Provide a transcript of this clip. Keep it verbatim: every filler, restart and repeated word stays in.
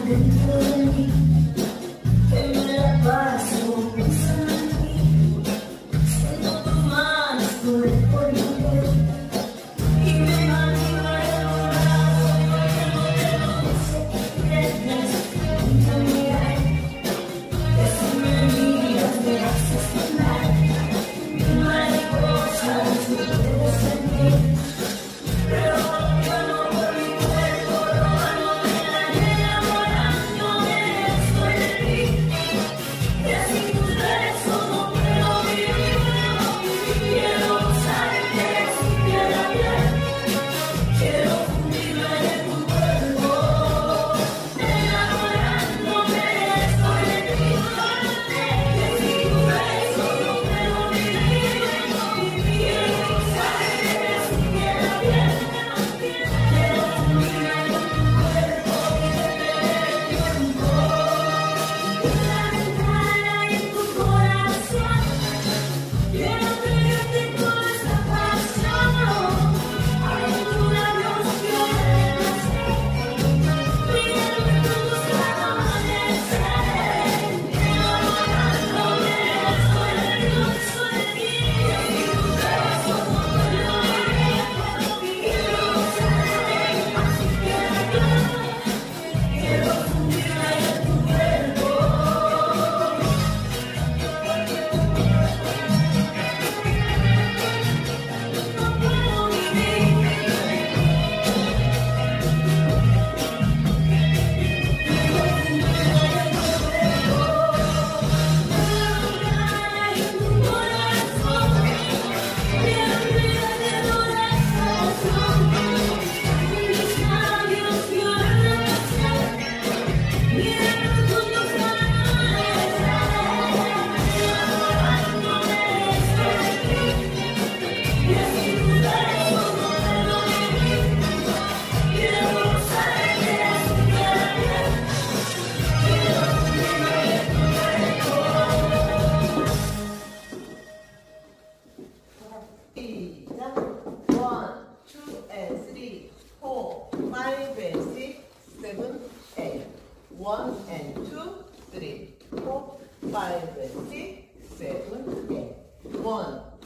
dentro de mí, que me la paso pensando en ti. Siento tus manos por el cuerpo y me imagino enamorado, bailando de dulce y necesito mirar. Que si me miras me haces temblar, mi mariposa no puedes sentir. Pero yo no por mi cuerpo, robándome la enamorándome estoy de ti. Que sin tus besos no puedo vivir, quiero gozarte sin piel a piel. Quiero fundirme en tu cuerpo, enamorándome estoy de ti. Que sin tus besos no puedo vivir, quiero gozarte sin piel a piel. Quiero fundirme en tu cuerpo y detener el tiempo. La ventana y en tu corazón, quiero tenerte toda esta pasión. Ay, en tus labios quiero renacer, pidiéndote todos cada amanecer. Enamorándome estoy de ti, estoy de ti. Que sin tus besos no puedo vivir, quiero gozarte sin piel a piel. Quiero fundirme en tu cuerpo. No puedo vivir, quiero fundirme en tu cuerpo. La ventana y en tu corazón, quiero entregarte toda esta emoción. En mis labios quiero renacer, pidiéndote todos cada amanecer. Enamorándome estoy de ti, que sin tus besos no puedo vivir. Quiero gozarte sin piel a piel. Quiero fundirme en tu cuerpo. 시작. One, two, and three, four, five, and six, seven, eight. One and two, three, four, five, and six, seven, eight. One,